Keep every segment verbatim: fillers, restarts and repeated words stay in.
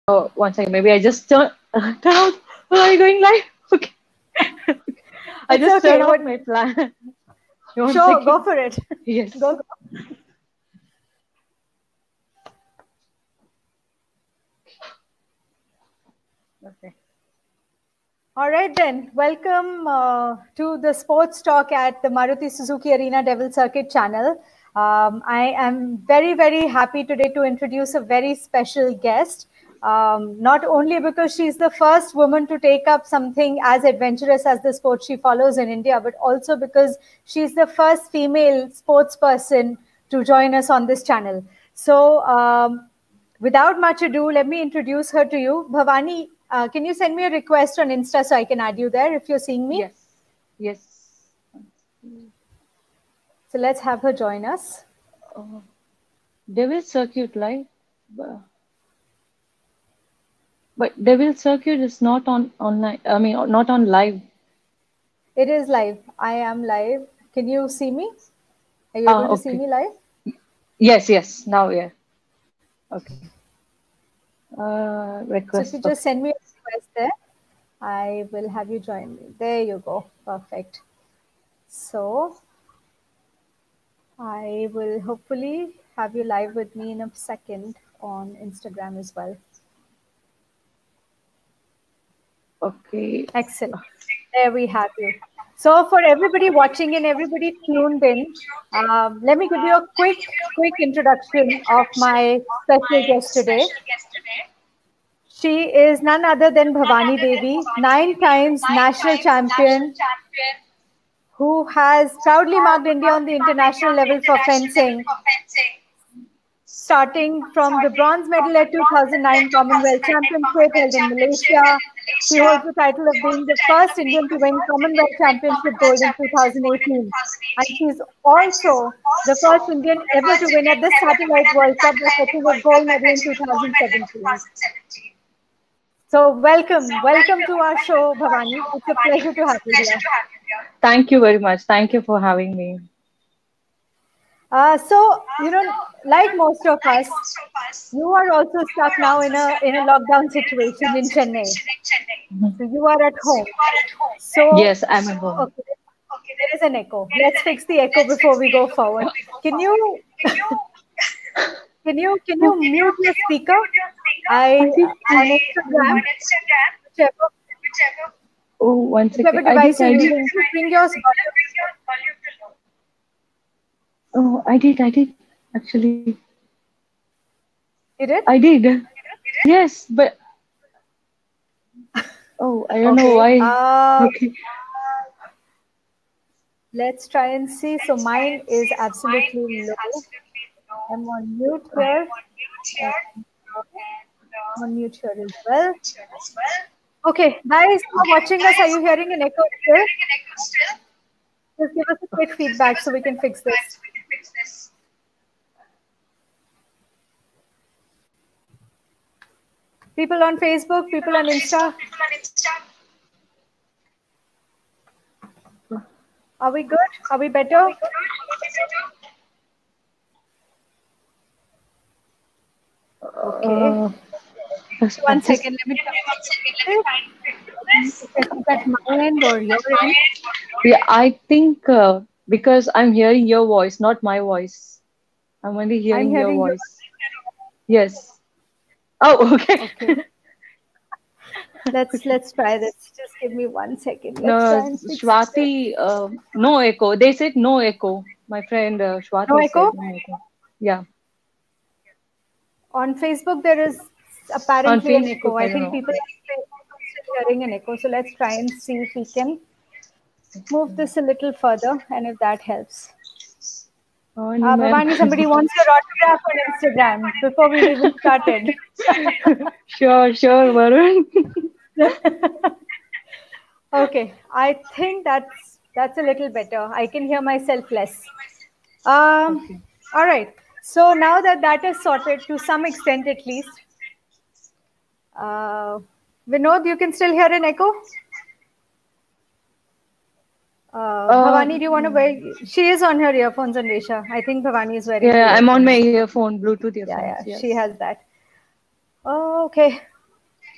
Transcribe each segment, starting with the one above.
Oh, one second. Maybe I just turn uh, turn out. Oh, are you going live? Okay. I It's just okay. turn off What? my plan. One Sure, go second. for it. Yes. Go. go. Okay. All right then. Welcome uh, to the sports talk at the Maruti Suzuki Arena Devil Circuit channel. Um, I am very, very happy today to introduce a very special guest. Um, not only because she's the first woman to take up something as adventurous as the sport she follows in India, but also because she's the first female sports person to join us on this channel. So, um, without much ado, let me introduce her to you. Bhavani, uh, can you send me a request on Insta so I can add you there if you're seeing me? Yes. Yes. So let's have her join us. Oh, Devil Circuit live, Bu- but Devil Circuit is not on online. I mean, not on live. It is live. I am live. Can you see me? Are you Ah, able to see okay. me live? Yes, yes. Now, yeah. Okay. Uh, So if request. you just Okay. send me a request there, I will have you join me. There you go. Perfect. So I will hopefully have you live with me in a second on Instagram as well. Okay. Excellent. There we have you. So for everybody watching and everybody tuned in, um, let me give you a quick, quick introduction of my special guest today. She is none other than Bhavani Devi, nine times national champion, who has proudly marked India on the international level for fencing, starting from the bronze medal at two thousand nine Commonwealth Championship held in Malaysia. She holds the title of being the first Indian to win Commonwealth Championship gold in two thousand eighteen. And she's also the first Indian ever to win at the Satellite World Cup by fetching a gold medal in two thousand seventeen. So welcome, welcome to our show, Bhavani. It's a pleasure to have you here. Thank you very much. Thank you for having me. Uh, so, you know, like most of us, you are also stuck now in a in a lockdown situation in Chennai. Mhm. So you are at home. So, Yes, I'm at home. okay, there is an echo. Let's fix the echo before we go forward. Can you can you can you mute your speaker? I I did. on Instagram, whichever Oh, one whichever second. I device did. you're I did. using, just bring your volume to low. Oh, I did. I did. Actually, You did? I did. Yes, but oh, I don't know Okay. why. Uh, Okay. let's try and see. So mine is absolutely low. I'm on mute here and uh, on mute here as well. Okay, guys, who are watching us, are you hearing an echo still? Just give us a quick feedback so we can fix this. People on Facebook, people on Insta, are we good? Are we better? Okay. Uh, just, One just. second, let me try and fix this. Is that my end or your end? Yeah, I think uh, because I'm hearing your voice, not my voice. I'm only I'm hearing your hearing you. voice. Yes. Oh, okay. Okay. Let's let's try this. Just give me one second. Let's No, try and fix this. Swati, uh, no echo. They said no echo. My friend uh, No Swati said echo? no echo. Yeah. On Facebook, there is On apparently an echo. Facebook, I I don't think know. people on Facebook are still hearing an echo. So let's try and see if we can move this a little further and if that helps. Only Uh, my Bhavani, somebody wants your autograph on Instagram before we've even started. sure, sure, Varun. Okay, I think that's that's a little better. I can hear myself less. Um, Okay. all right. So now that that is sorted to some extent at least, uh, Vinod, you can still hear an echo? Uh, Bhavani, do you want to Um, wear? She is on her earphones, Anvesha. I think Bhavani is wearing the yeah, I'm on my earphones. earphone, Bluetooth Yeah, earphones. yeah, she Yes. has that. Oh, okay.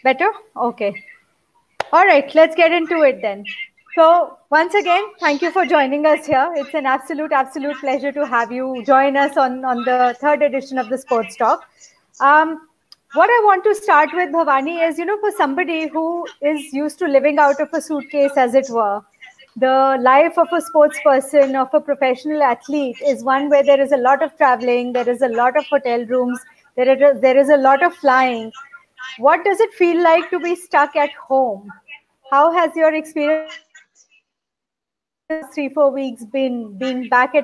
Better? Okay. All right, let's get into it then. So, once again, thank you for joining us here. It's an absolute, absolute pleasure to have you join us on, on the third edition of the Sports Talk. Um, what I want to start with, Bhavani, is, you know, for somebody who is used to living out of a suitcase, as it were, the life of a sports person, of a professional athlete, is one where there is a lot of traveling, there is a lot of hotel rooms, there is, there is a lot of flying. What does it feel like to be stuck at home? How has your experience in the last three, four weeks been being back at home for such a long time?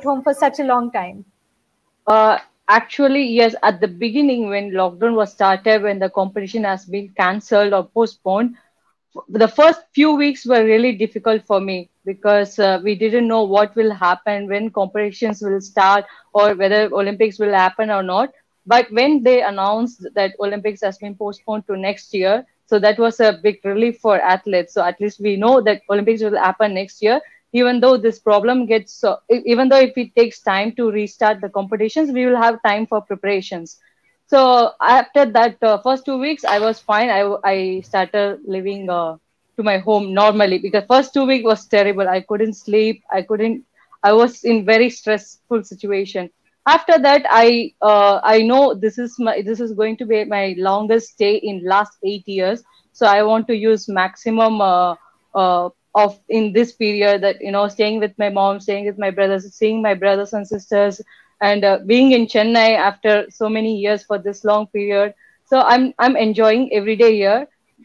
Uh, Actually, yes, at the beginning when lockdown was started, when the competition has been cancelled or postponed, the first few weeks were really difficult for me because uh, we didn't know what will happen, when competitions will start, or whether Olympics will happen or not. But when they announced that Olympics has been postponed to next year, so that was a big relief for athletes. So at least we know that Olympics will happen next year. Even though this problem gets, uh, e- even though if it takes time to restart the competitions, we will have time for preparations. So after that uh, first two weeks, I was fine. I I started living uh, to my home normally because first two weeks was terrible. I couldn't sleep. I couldn't. I was in very stressful situation. After that, I uh, I know this is my this is going to be my longest stay in last eight years. So I want to use maximum uh, uh, of in this period, that you know staying with my mom, staying with my brothers, seeing my brothers and sisters, and uh, being in Chennai after so many years for this long period. So I'm I'm enjoying every day here.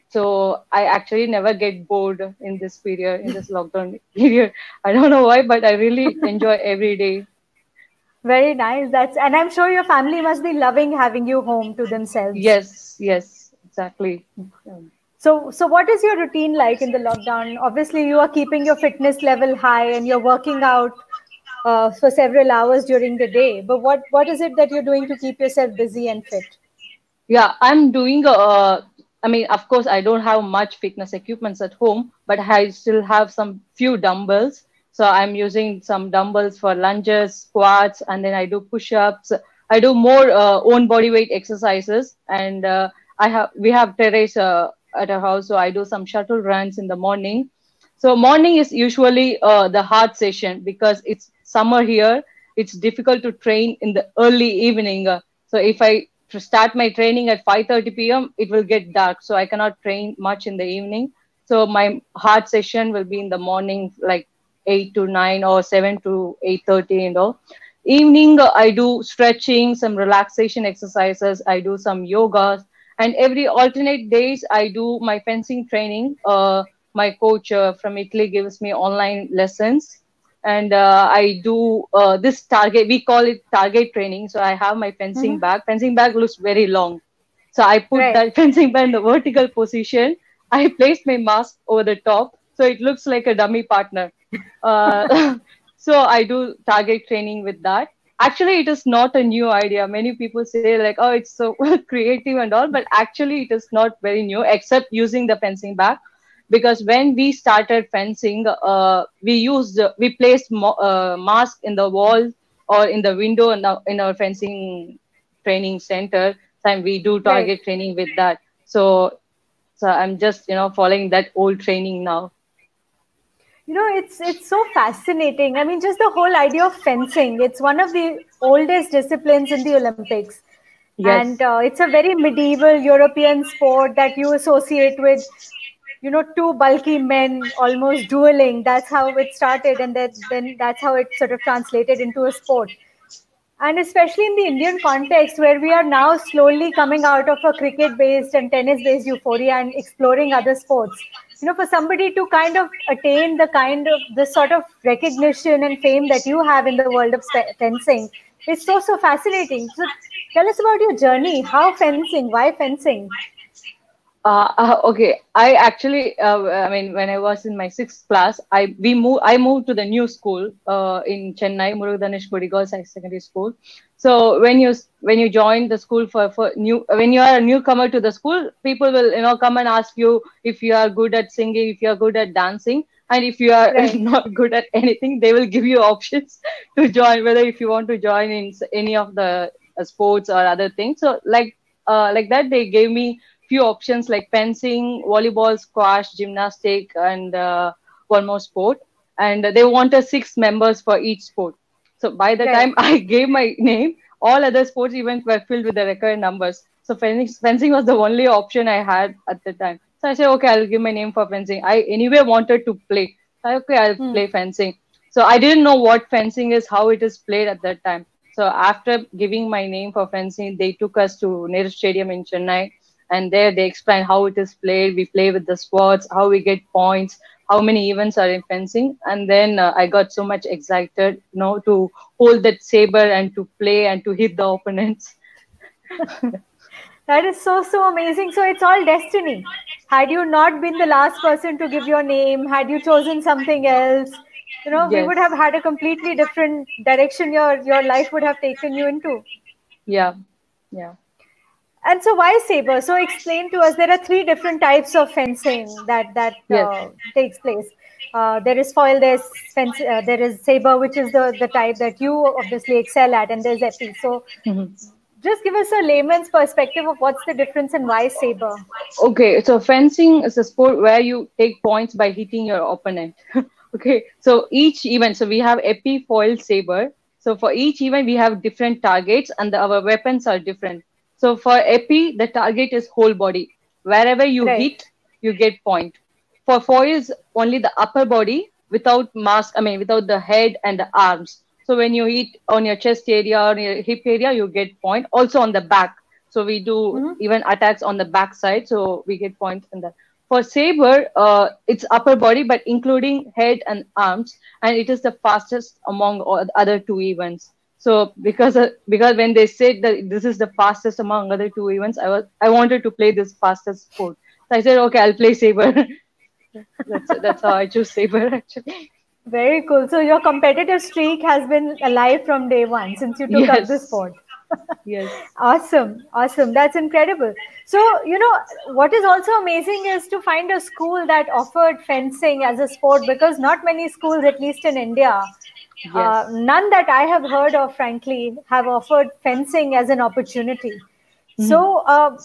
So I actually never get bored in this period, in this lockdown period. I don't know why, but I really enjoy every day. Very nice. That's and I'm sure your family must be loving having you home to themselves. Yes, yes, exactly. Um, So, so what is your routine like in the lockdown? Obviously, you are keeping your fitness level high and you're working out uh, for several hours during the day. But what what is it that you're doing to keep yourself busy and fit? Yeah, I'm doing. Uh, I mean, of course, I don't have much fitness equipments at home, but I still have some few dumbbells. So I'm using some dumbbells for lunges, squats, and then I do push-ups. I do more uh, own body weight exercises, and uh, I have we have terrace uh, at our house, so I do some shuttle runs in the morning. So morning is usually uh, the hard session because it's summer here. It's difficult to train in the early evening. Uh, so if I to start my training at five thirty p m, it will get dark, so I cannot train much in the evening. So my hard session will be in the morning, like eight to nine or seven to eight thirty and all. Evening, uh, I do stretching, some relaxation exercises. I do some yoga, and every alternate days I do my fencing training. Uh, my coach uh, from Italy gives me online lessons, and uh, I do uh, this target. We call it target training. So I have my fencing Hmm. bag. Fencing bag looks very long, so I put Right. that fencing bag in the vertical position. I placed my mask over the top, so it looks like a dummy partner. Uh, so I do target training with that. Actually, it is not a new idea. Many people say like, "Oh, it's so creative and all," but actually, it is not very new, except using the fencing bag. Because when we started fencing, uh, we used we placed mo- uh, mask in the wall or in the window in, the, in our fencing training center. And we do Right. target training with that. So, so I'm just you know following that old training now. You know, it's it's so fascinating. I mean, just the whole idea of fencing. It's one of the oldest disciplines in the Olympics, and Yes. uh, it's a very medieval European sport that you associate with, you know, two bulky men almost dueling. That's how it started, and that then that's how it sort of translated into a sport. And especially in the Indian context, where we are now slowly coming out of a cricket based and tennis based euphoria and exploring other sports, you know, for somebody to kind of attain the kind of the sort of recognition and fame that you have in the world of spe- fencing is so, so fascinating. So tell us about your journey. How fencing? Why fencing? Uh, uh, okay, I actually, uh, I mean, when I was in my sixth class, I we moved, I moved to the new school uh, in Chennai, Murugadaneshpuri Girls High Secondary School. So when you when you join the school for, for new, when you are a newcomer to the school, people will you know come and ask you if you are good at singing, if you are good at dancing, and if you are Right. not good at anything, they will give you options to join, whether if you want to join in s- any of the uh, sports or other things. So like uh, like that, they gave me few options like fencing, volleyball, squash, gymnastic, and uh, one more sport. And they wanted six members for each sport. So by the Right. time I gave my name, all other sports events were filled with the required numbers. So fencing, fencing was the only option I had at the time. So I said, okay, I'll give my name for fencing. I anyway wanted to play. So I, okay, I'll Hmm. play fencing. So I didn't know what fencing is, how it is played at that time. So after giving my name for fencing, they took us to Nehru Stadium in Chennai, and there they explained how it is played. We play with the swords, how we get points, how many events are in fencing, and then uh, I got so much excited, you know, to hold that saber and to play and to hit the opponents. That is so, so amazing. So it's all destiny. Had you not been the last person to give your name, had you chosen something else, you know, we Yes. would have had a completely different direction your, your life would have taken you into. Yeah. Yeah. And so why saber? So explain to us, there are three different types of fencing that, that Yes. uh, takes place. Uh, there is foil, there's fence, uh, there is saber, which is the, the type that you obviously excel at, and there's epi. So Mhm. just give us a layman's perspective of what's the difference and why saber. Okay, so fencing is a sport where you take points by hitting your opponent. Okay, so each event, so we have epi, foil, saber. So for each event, we have different targets, and the, our weapons are different. So for epi, the target is whole body. Wherever you Right. hit, you get point. For foils, only the upper body without mask, I mean, without the head and the arms. So when you hit on your chest area or your hip area, you get point. Also on the back. So we do Mm-hmm. even attacks on the back side. So we get points in that. For saber, uh, it's upper body, but including head and arms, and it is the fastest among all the other two events. So because uh, because when they said that this is the fastest among other two events, I was I wanted to play this fastest sport. So I said, okay, I'll play saber. that's that's how I choose saber actually. Very cool. So your competitive streak has been alive from day one since you took up the Yes, sport. yes. Awesome. Awesome. That's incredible. So, you know, what is also amazing is to find a school that offered fencing as a sport, because not many schools, at least in India, uh, Yes. none that I have heard of, frankly, have offered fencing as an opportunity. Mhm. So, uh,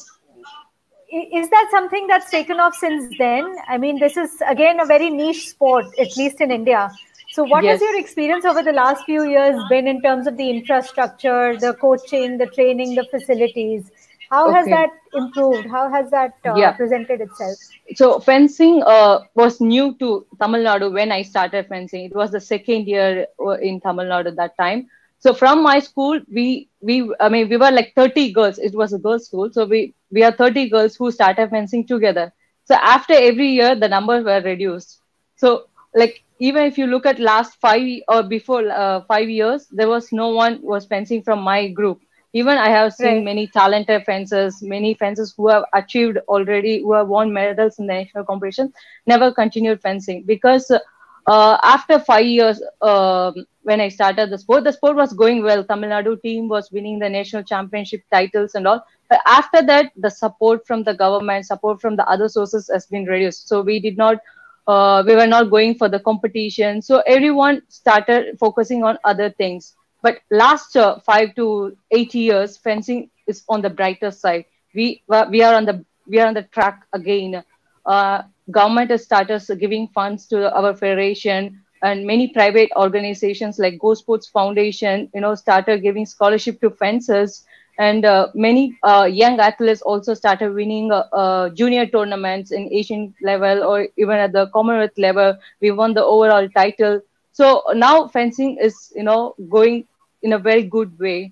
i- is that something that's taken off since then? I mean, this is again a very niche sport, at least in India. So, what has Yes. your experience over the last few years been in terms of the infrastructure, the coaching, the training, the facilities? How has Okay. that improved? How has that uh, Yeah. presented itself? So fencing uh, was new to Tamil Nadu when I started fencing. It was the second year uh, in Tamil Nadu that time. So from my school, we we I mean we were like thirty girls. It was a girls' school, so we we are thirty girls who started fencing together. So after every year, the numbers were reduced. So like even if you look at last five or before uh, five years, there was no one was fencing from my group. Even I have seen Right. many talented fencers, many fencers who have achieved already, who have won medals in the national competition, never continued fencing because uh, after five years, um, when I started the sport, the sport was going well. Tamil Nadu team was winning the national championship titles and all. But after that, the support from the government, support from the other sources has been reduced. So we did not, uh, we were not going for the competition. So everyone started focusing on other things. But last uh, five to eight years, fencing is on the brighter side. We we are on the we are on the track again. Uh, Government has started giving funds to our federation, and many private organizations like Go Sports Foundation, you know, started giving scholarship to fencers, and uh, many uh, young athletes also started winning uh, uh, junior tournaments in Asian level or even at the Commonwealth level. We won the overall title. So now fencing is, you know, going in a very good way.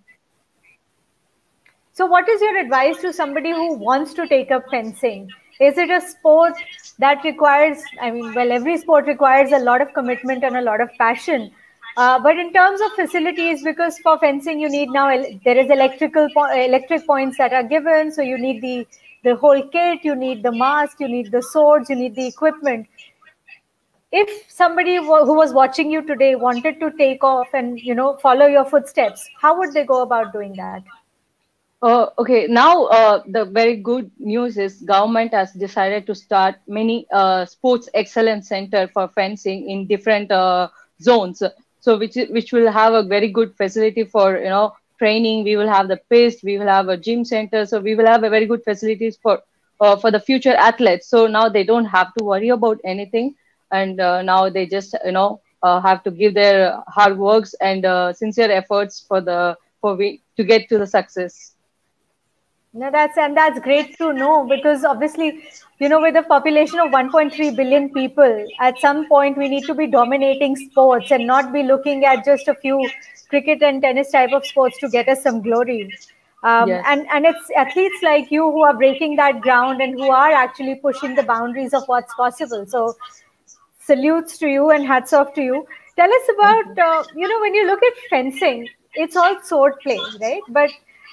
So, what is your advice to somebody who wants to take up fencing? Is it a sport that requires, I mean, well, every sport requires a lot of commitment and a lot of passion. Uh, but in terms of facilities, because for fencing you need now there is electrical po- electric points that are given, so you need the the whole kit, you need the mask, you need the swords, you need the equipment. If somebody who was watching you today wanted to take off and you know follow your footsteps, how would they go about doing that? Uh, okay, now uh, the very good news is government has decided to start many uh, sports excellence center for fencing in different uh, zones. So which i- which will have a very good facility for, you know, training. We will have the pist, we will have a gym center. So we will have a very good facilities for uh, for the future athletes. So now they don't have to worry about anything, and uh, now they just you know uh, have to give their hard works and uh, sincere efforts for the for we to get to the success. No, that's and that's great to know, because obviously, you know, with a population of one point three billion people, at some point we need to be dominating sports and not be looking at just a few cricket and tennis type of sports to get us some glory. Um, Yes. and and it's athletes like you who are breaking that ground and who are actually pushing the boundaries of what's possible. So salutes to you and hats off to you. Tell us Thank you. about, uh, you know, when you look at fencing, it's all sword play, right? But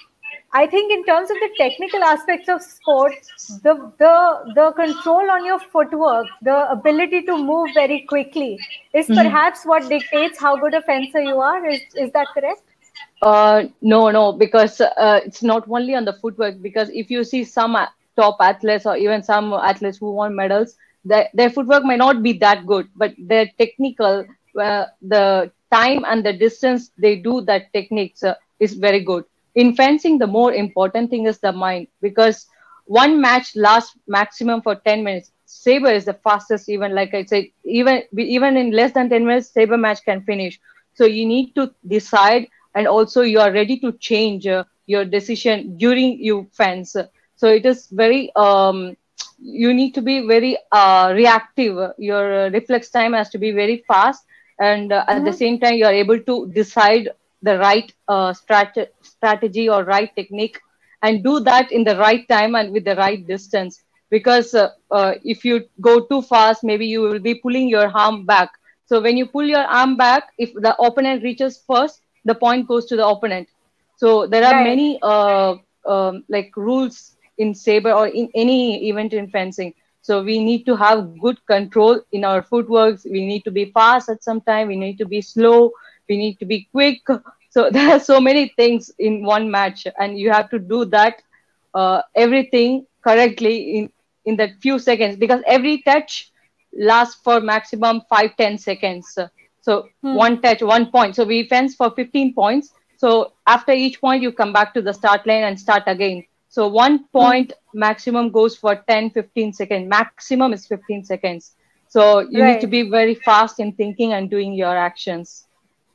I think in terms of the technical aspects of sport, the the the control on your footwork, the ability to move very quickly, is Mhm. perhaps what dictates how good a fencer you are. Is is that correct? Uh, no, no, because uh, it's not only on the footwork. Because if you see some a- top athletes or even some athletes who won medals, their, their footwork may not be that good, but their technical, uh, the time and the distance they do that techniques uh, is very good. In fencing, the more important thing is the mind, because one match lasts maximum for ten minutes. Saber is the fastest, even like I said, even even in less than ten minutes, saber match can finish. So you need to decide, and also you are ready to change uh, your decision during you fence. So it is very um, you need to be very uh, reactive. Your uh, reflex time has to be very fast, and uh, at the Mm-hmm. same time you are able to decide the right uh, strat- strategy or right technique, and do that in the right time and with the right distance. Because uh, uh, if you go too fast, maybe you will be pulling your arm back. So when you pull your arm back, if the opponent reaches first, the point goes to the opponent. So there are Right. many uh, um, like rules in saber or in any event in fencing. So we need to have good control in our footworks. We need to be fast at some time. We need to be slow. We need to be quick. So there are so many things in one match, and you have to do that uh, everything correctly in in that few seconds, because every touch lasts for maximum five ten seconds. So Hmm. one touch, one point. So we fence for fifteen points. So after each point, you come back to the start line and start again. So one Hmm. point maximum goes for ten fifteen seconds. Maximum is fifteen seconds. So you need to Right. be very fast in thinking and doing your actions.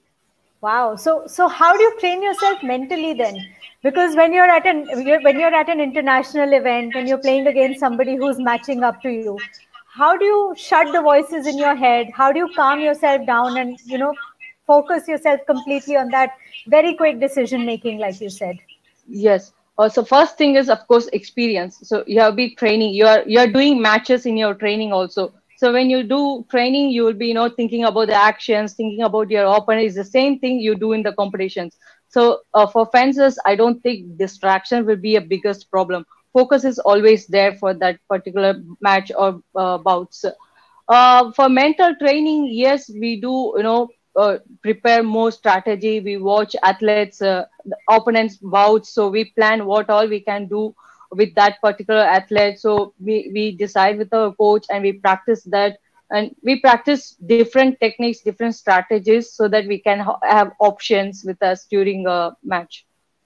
Wow. So, so how do you train yourself mentally then? Because when you're at an when you're at an international event and you're playing against somebody who's matching up to you, how do you shut the voices in your head? How do you calm yourself down and you know focus yourself completely on that very quick decision making, like you said? Yes. Uh, so first thing is of course experience. So you have be training. You are you are doing matches in your training also. So when you do training, you will be you know thinking about the actions, thinking about your opponent. Is the same thing you do in the competitions. So uh, for fencers, I don't think distraction will be a biggest problem. Focus is always there for that particular match or uh, bouts. Uh, for mental training, yes, we do, you know, uh, prepare more strategy. We watch athletes, uh, the opponents' bouts, so we plan what all we can do with that particular athlete. So we, we decide with our coach and we practice that. And we practice different techniques, different strategies, so that we can ha- have options with us during a match.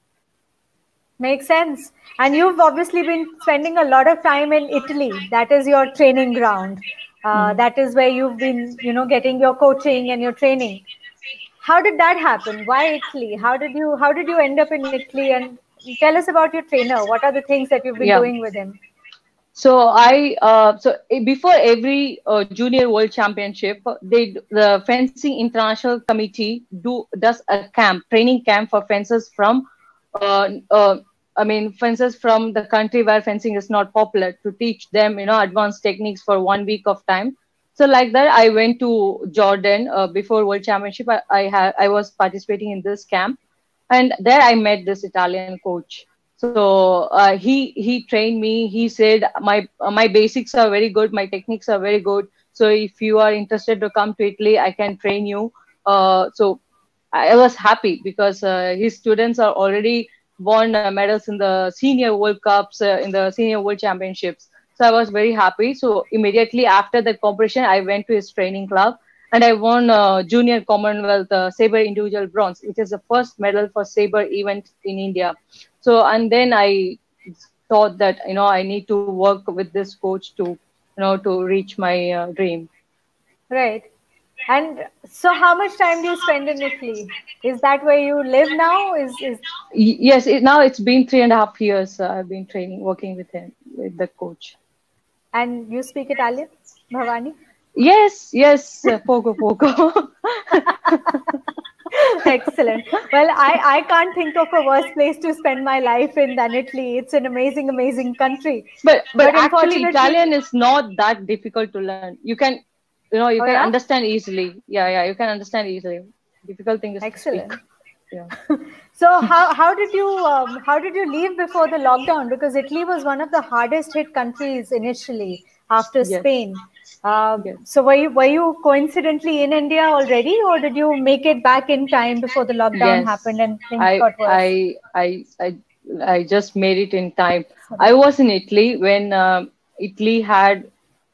Makes sense. And you've obviously been spending a lot of time in Italy. That is your training ground. Uh, Mhm. that is where you've been, you know, getting your coaching and your training. How did that happen? Why Italy? How did you how did you end up in Italy? And tell us about your trainer. What are the things that you've been Yeah. doing with him? So I uh, so eh, before every uh, junior world championship, uh, they d- the fencing international committee do does a camp, training camp for fencers from, uh, uh, I mean fencers from the country where fencing is not popular, to teach them you know advanced techniques for one week of time. So like that, I went to Jordan uh, before world championship. I I, ha- I was participating in this camp, and there I met this Italian coach. So uh, he he trained me. He said my uh, my basics are very good, my techniques are very good. So if you are interested to come to Italy, I can train you. Uh, so I was happy because uh, his students are already won uh, medals in the senior World Cups, uh, in the senior World Championships. So I was very happy. So immediately after that competition, I went to his training club, and I won uh, Junior Commonwealth uh, Saber Individual Bronze, which is the first medal for Saber event in India. So and then I thought that, you know, I need to work with this coach to, you know, to reach my uh, dream. Right. And so how much time do you spend in Italy? Is that where you live now? Is is Y- Yes, it, now it's been three and a half years. Uh, I've been training, working with him, with the coach. and you speak Italian, Bhavani? Yes, yes, uh, poco poco. Excellent. Well, I, I can't think of a worse place to spend my life in than Italy. It's an amazing, amazing country. But but But actually, unfortunately, Italian is not that difficult to learn. You can, you know, you oh can yeah, understand easily. Yeah, yeah, you can understand easily. Difficult thing is to speak. excellent. Yeah. So how how did you um, how did you leave before the lockdown? Because Italy was one of the hardest hit countries initially after Yes. Spain. Uh, Yes. so were you were you coincidentally in India already, or did you make it back in time before the lockdown Yes. happened and things I got worse? I I I I just made it in time. Sorry. I was in Italy when um, Italy had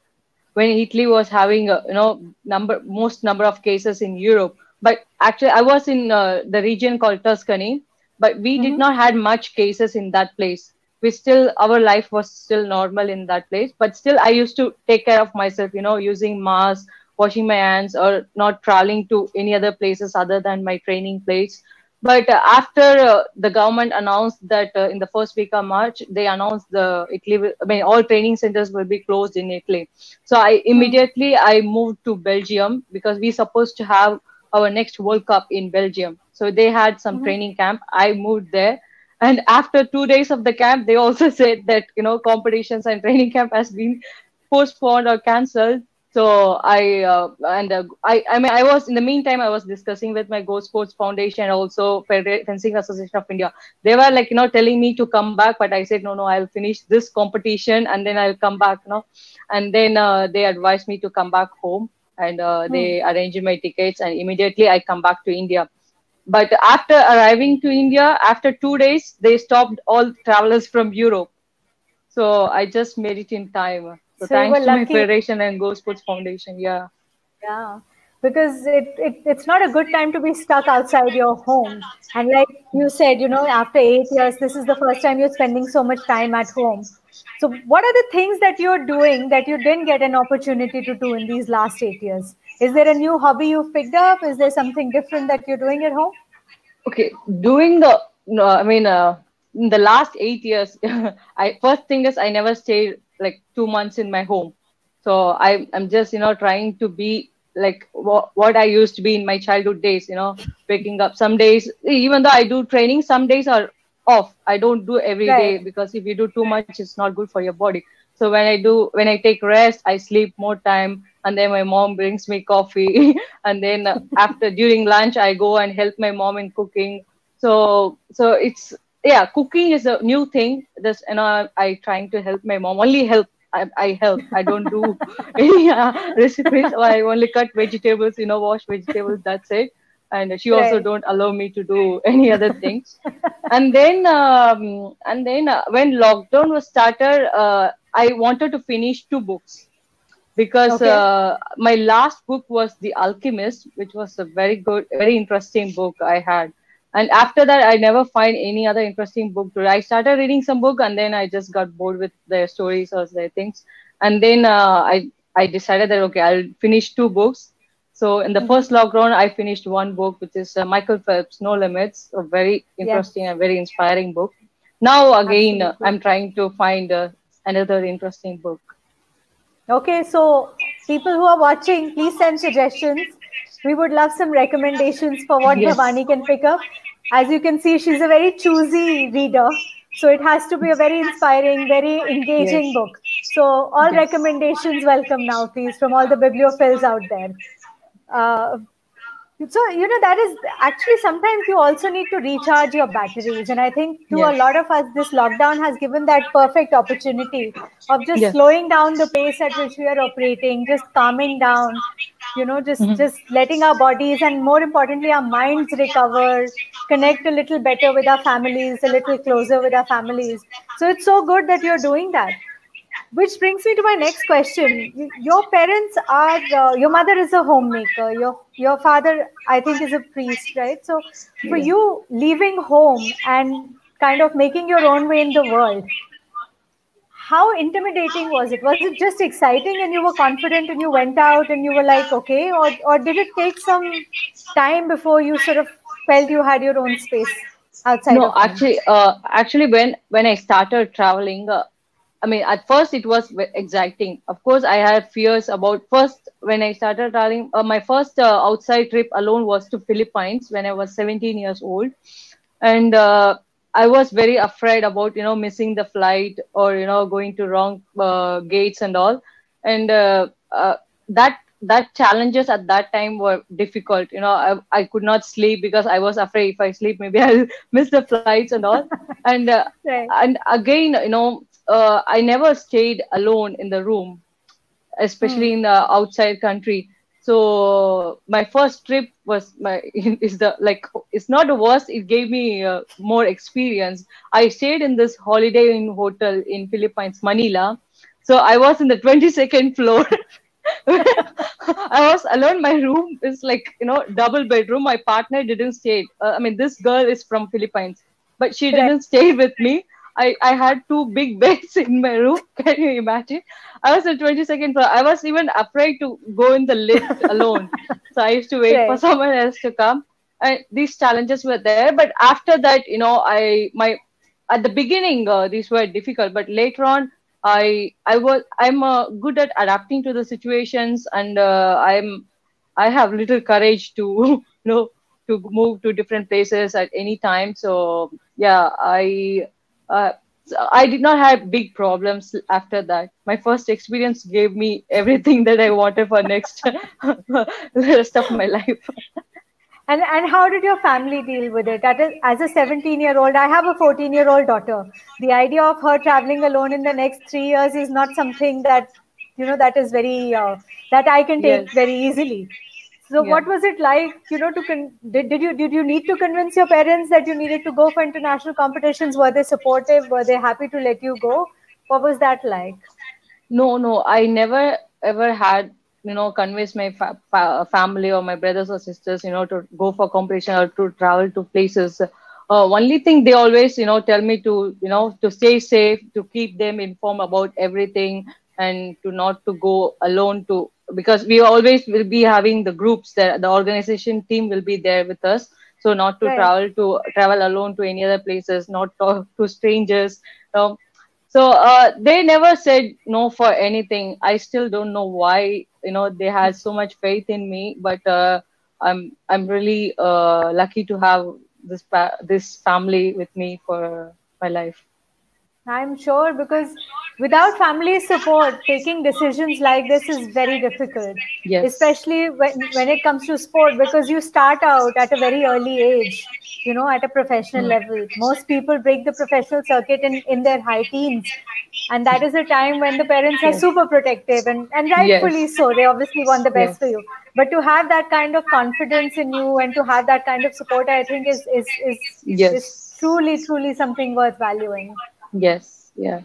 when Italy was having a, you know, number most number of cases in Europe. But actually, I was in uh, the region called Tuscany, but we did Mm-hmm. not had much cases in that place. We still our life was still normal in that place, but still I used to take care of myself, you know, using mask, washing my hands, or not traveling to any other places other than my training place. But uh, after uh, the government announced that uh, in the first week of March, they announced the Italy, will, I mean, all training centers will be closed in Italy. So I immediately I moved to Belgium because we supposed to have our next World Cup in Belgium. So they had some Mm-hmm. training camp. I moved there, and after two days of the camp, they also said that, you know, competitions and training camp has been postponed or cancelled. So I uh, and uh, I I mean I was in the meantime I was discussing with my Go Sports Foundation and also Federa- Fencing Association of India. They were like, you know, telling me to come back, but I said no, no, I'll finish this competition and then I'll come back, you know. And then uh, they advised me to come back home, and uh, Hmm. they arranged my tickets, and immediately I come back to India. But after arriving to India, after two days, they stopped all travelers from Europe. So I just made it in time. So So you were thanks to my lucky. federation and Go Sports Foundation. Yeah. Yeah, because it, it it's not a good time to be stuck outside your home. And like you said, you know, after eight years, this is the first time you're spending so much time at home. So what are the things that you're doing that you didn't get an opportunity to do in these last eight years? Is there a new hobby you've picked up? Is there something different that you're doing at home? Okay. Doing the, no, I mean, uh, in the last eight years, I first thing is I never stayed like two months in my home. So I, I'm just, you know, trying to be like what, what I used to be in my childhood days, you know, waking up some days, even though I do training, some days are off. I don't do every Right. day because if you do too much, it's not good for your body. So when I do, when I take rest, I sleep more time. And then my mom brings me coffee. And then uh, after, during lunch, I go and help my mom in cooking. So, so it's, yeah, cooking is a new thing. This, you know, I trying to help my mom, only help. I, I help. I don't do any uh, recipes. Or I only cut vegetables, you know, wash vegetables. That's it. And she also Right. don't allow me to do any other things. And then, um, and then uh, when lockdown was started, uh, I wanted to finish two books because Okay. uh, my last book was The Alchemist, which was a very good, very interesting book I had. And after that, I never find any other interesting book to read. I started reading some book, and then I just got bored with their stories or their things. And then uh, I I decided that okay, I'll finish two books. So in the Mm-hmm. first lockdown, I finished one book, which is uh, Michael Phelps, No Limits, a very Yes, interesting and very inspiring book. Now again, uh, absolutely. I'm trying to find uh, another interesting book. Okay, so people who are watching, please send suggestions. We would love some recommendations for what Yes. Bhavani can pick up. As you can see, she's a very choosy reader. So it has to be a very inspiring, very Yes. engaging book. So all Yes. recommendations welcome now, please, from all the bibliophiles out there. Uh, so, you know, that is actually sometimes you also need to recharge your batteries. And I think to a Yes. lot of us, this lockdown has given that perfect opportunity of just Yes. slowing down the pace at which we are operating, just calming down, you know, just, Mhm. just letting our bodies and more importantly, our minds recover, connect a little better with our families, a little closer with our families. So it's so good that you're doing that. Which brings me to my next question. Y- Your parents are, uh, your mother is a homemaker. Your your father, I think, is a priest, right? So, for Yeah. you leaving home and kind of making your own way in the world, how intimidating was it? Was it just exciting and you were confident and you went out and you were like, okay, or or did it take some time before you sort of felt you had your own space outside No, of home? actually, uh, actually, when when I started traveling, uh, I mean, at first it was ve- exciting. Of course, I had fears about first when I started traveling. Uh, my first uh, outside trip alone was to Philippines when I was seventeen years old, and uh, I was very afraid about you know missing the flight or you know going to wrong uh, gates and all, and uh, uh, that that challenges at that time were difficult. You know, I, I could not sleep because I was afraid if I sleep maybe I'll miss the flights and all, and uh, Right. and again you know uh, I never stayed alone in the room, especially Hmm. in the outside country. So my first trip was my is the like it's not the worst. It gave me uh, more experience. I stayed in this holiday in hotel in Philippines, Manila. So I was in the twenty-second floor. I was alone. My room is like you know double bedroom. My partner didn't stay. Uh, I mean, this girl is from Philippines, but she Right. didn't stay with me. I, I had two big beds in my room. Can you imagine? I was at twenty-second floor. I was even afraid to go in the lift alone. So I used to wait for Right. someone else to come. And these challenges were there. But after that, you know, I my at the beginning uh, these were difficult, but later on I I was I'm uh, good at adapting to the situations, and uh, I'm I have little courage to you know to move to different places at any time. So yeah, I uh, so I did not have big problems after that. My first experience gave me everything that I wanted for next the rest of my life. And and how did your family deal with it? That is, as a seventeen year old, I have a fourteen year old daughter. The idea of her traveling alone in the next three years is not something that, you know, that is very uh, that I can take Yes. very easily. So Yeah. what was it like, you know, to con- did, did you did you need to convince your parents that you needed to go for international competitions? Were they supportive? Were they happy to let you go? What was that like? No, no, I never ever had, you know, convinced my fa fa family or my brothers or sisters, you know, to go for competition or to travel to places. Uh, only thing they always, you know, tell me to, you know, to stay safe, to keep them informed about everything, and to not to go alone to, because we always will be having the groups that the organization team will be there with us. So not to Right. travel to travel alone to any other places, not talk to strangers. Um, so uh, they never said no for anything. I still don't know why. You know, they had so much faith in me, but uh, I'm I'm really uh, lucky to have this pa- this family with me for my life. I'm sure, because without family support, taking decisions like this is very difficult, Yes, especially when, when it comes to sport, because you start out at a very early age, you know, at a professional mm, level. Most people break the professional circuit in, in their high teens. And that is a time when the parents are yes, super protective, and, and rightfully yes, so. They obviously want the best yes, for you. But to have that kind of confidence in you and to have that kind of support, I think is is is is yes, truly, truly something worth valuing. yes, yeah.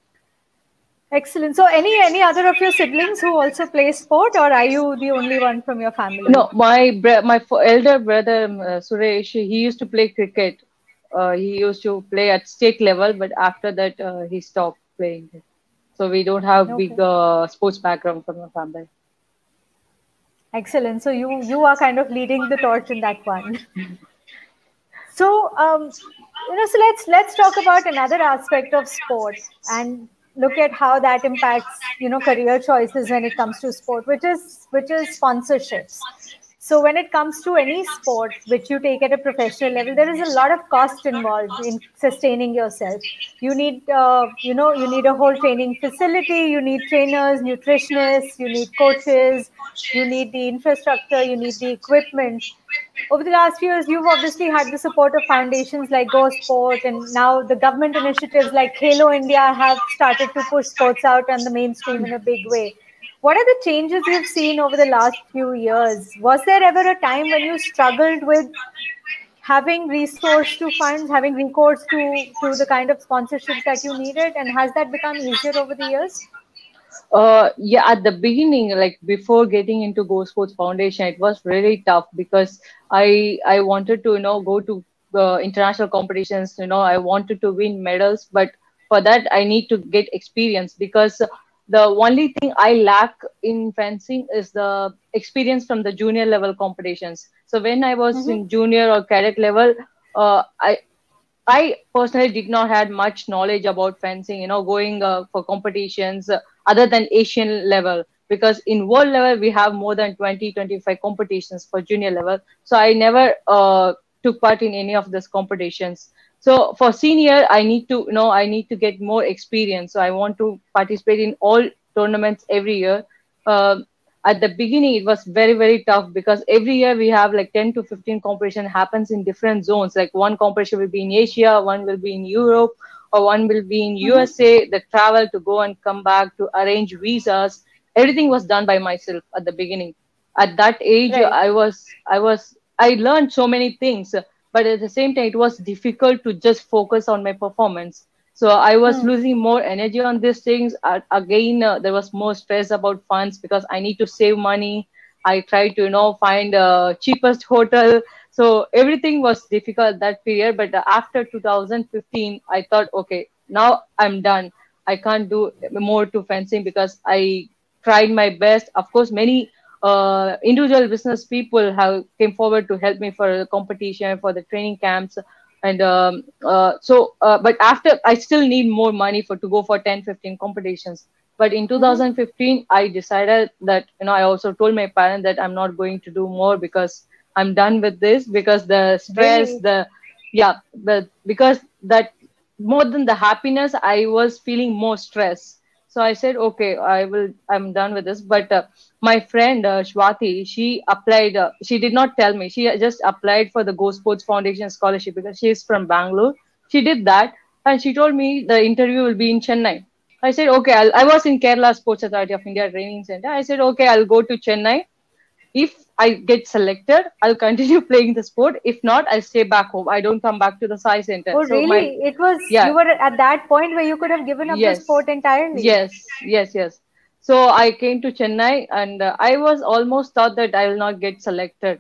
Excellent. So, any any other of your siblings who also play sport, or are you the only one from your family? No, my bro- my fo- elder brother um, uh, Suresh, he used to play cricket. Uh, he used to play at state level, but after that, uh, he stopped playing it. So we don't have big Okay, uh, sports background from the family. excellent. So you you are kind of leading the torch in that one. So, um, you know, so let's let's talk about another aspect of sport and look at how that impacts, you know, career choices when it comes to sport, which is which is sponsorships. So when it comes to any sport which you take at a professional level, there is a lot of cost involved in sustaining yourself. You need, uh, you know, you need a whole training facility. You need trainers, nutritionists. You need coaches. You need the infrastructure. You need the equipment. Over the last few years, you've obviously had the support of foundations like Go Sport, and now the government initiatives like Halo India have started to push sports out on the mainstream in a big way. What are the changes you've seen over the last few years? Was there ever a time when you struggled with having resource to funds, having recourse to, to the kind of sponsorships that you needed? And has that become easier over the years? Uh, yeah, at the beginning, like before getting into Go Sports Foundation, it was really tough because I I wanted to you know go to uh, international competitions. You know, I wanted to win medals, but for that I need to get experience, because the only thing I lack in fencing is the experience from the junior level competitions. So when I was Mm-hmm. in junior or cadet level, uh, I I personally did not had much knowledge about fencing, you know, going uh, for competitions uh, other than Asian level, because in world level we have more than twenty, twenty-five competitions for junior level. So I never uh, took part in any of these competitions. So for senior, I need to, you know, I need to get more experience. So I want to participate in all tournaments every year. Um at the beginning it was very very tough, because every year we have like ten to fifteen competition happens in different zones. Like one competition will be in Asia, one will be in Europe, or one will be in Mm-hmm. USA. The travel to go and come back, to arrange visas, everything was done by myself at the beginning. At that age Right. i was i was I learned so many things, but at the same time it was difficult to just focus on my performance. So I was Hmm. losing more energy on these things. Uh, again, uh, there was more stress about funds, because I need to save money. I tried to, you know, find a cheapest hotel. So everything was difficult that period. But uh, after two thousand fifteen, I thought, okay, now I'm done. I can't do more to fencing, because I tried my best. Of course, many uh, individual business people have came forward to help me for the competition, for the training camps, and um, uh, so uh, but after I still need more money for to go for ten fifteen competitions. But in Mm-hmm. two thousand fifteen I decided that, you know, I also told my parents that I'm not going to do more, because I'm done with this, because the stress, Really? the yeah the because that more than the happiness I was feeling more stress. So I said, okay, I will, I'm done with this. But uh, my friend uh, Shwati, she applied. Uh, she did not tell me. She just applied for the Go Sports Foundation scholarship, because she is from Bangalore. She did that, and she told me the interview will be in Chennai. I said, okay. I'll, I was in Kerala Sports Authority of India Training Center. I said, okay, I'll go to Chennai. If I get selected, I'll continue playing the sport. If not, I'll stay back home. I don't come back to the Sai Center. Oh, So my really? It was, you yeah, were at that point where you could have given up the yes, sport entirely. yes, yes, yes. So I came to Chennai, and uh, I was almost thought that I will not get selected,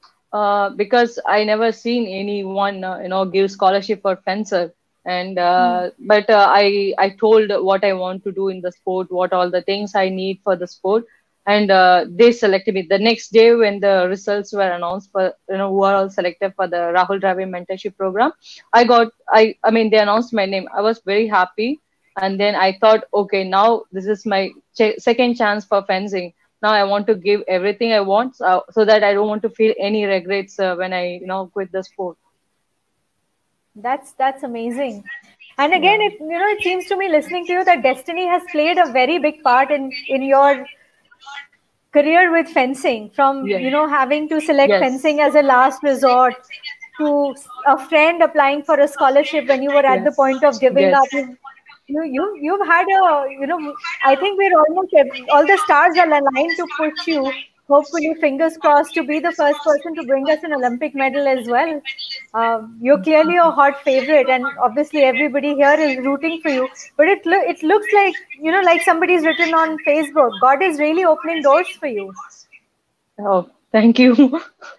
uh, because I never seen anyone, uh, you know, give scholarship for fencer. And Hmm. uh, but uh, I I told what I want to do in the sport, what all the things I need for the sport, and uh, they selected me. The next day when the results were announced for, you know, who are all selected for the Rahul Dravid mentorship program, I got I I mean they announced my name. I was very happy, and then I thought, okay, now this is my ch- second chance for fencing. Now I want to give everything I want, so, so that I don't want to feel any regrets uh, when I, you know, quit the sport. That's that's amazing. And again, Yeah. it you know, it seems to me listening to you that destiny has played a very big part in in your career with fencing, from Yes. you know having to select Yes. fencing as a last resort to a friend applying for a scholarship when you were at the Yes. point of giving Yes. up. You you you you've had a you know I think we're almost ev- all the stars are aligned to push you. Hopefully, fingers crossed, to be the first person to bring us an Olympic medal as well. Um, you're clearly a hot favorite, and obviously everybody here is rooting for you. But it lo- it looks like you know, like somebody's written on Facebook, God is really opening doors for you. Oh, thank you.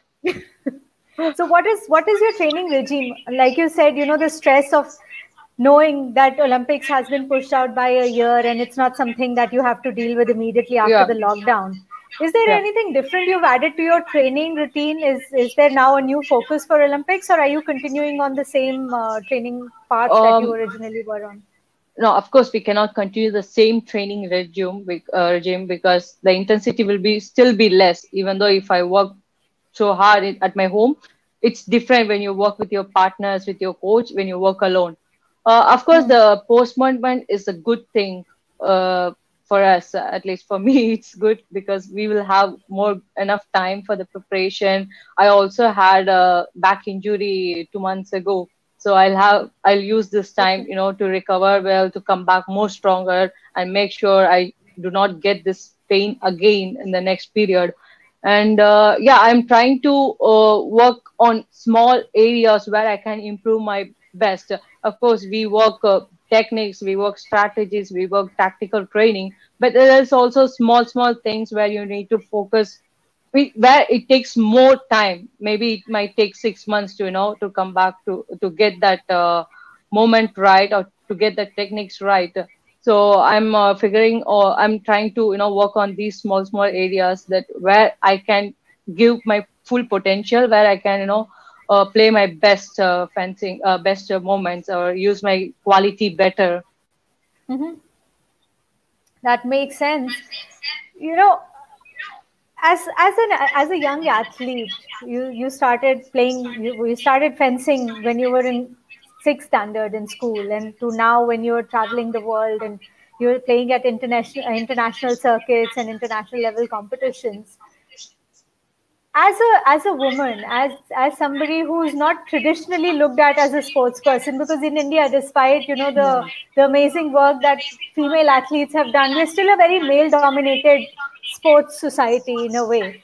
So what is what is your training regime? Like you said, you know, the stress of knowing that Olympics has been pushed out by a year and it's not something that you have to deal with immediately after Yeah. the lockdown. Is there Yeah. anything different you've added to your training routine? Is is there now a new focus for Olympics, or are you continuing on the same uh, training path that you Um, originally were on? no, of course we cannot continue the same training regime, bec- uh, regime, because the intensity will be still be less. Even though if I work so hard in, at my home, it's different when you work with your partners, with your coach, when you work alone. Uh, of course, Hmm. the postponement is a good thing uh, for us. Uh, at least for me, it's good, because we will have more enough time for the preparation. I also had a back injury two months ago, so I'll have I'll use this time, Okay. you know, to recover well, to come back more stronger, and make sure I do not get this pain again in the next period. And uh, yeah, I'm trying to uh, work on small areas where I can improve my best. Of course, we work uh, techniques, we work strategies, we work tactical training, but there's also small small things where you need to focus, we- where it takes more time. Maybe it might take six months to, you know, to come back to to get that uh, moment right, or to get the techniques right. So I'm uh, figuring, or I'm trying to, you know, work on these small, small areas that where I can give my full potential, where I can, you know, uh, play my best uh, fencing, uh, best uh, moments, or use my quality better. Mm-hmm. That makes sense. You know, as as an as a young athlete, you you started playing, you, you started fencing when you were in sixth standard in school, and to now when you're traveling the world and you're playing at international international circuits and international level competitions. As a as a woman, as as somebody who's not traditionally looked at as a sports person, because in India, despite you know the Yeah. the amazing work that female athletes have done, we're still a very male dominated sports society in a way.